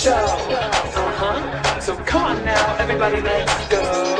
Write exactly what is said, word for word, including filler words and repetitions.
show. Uh-huh. So come on now, everybody, let's go.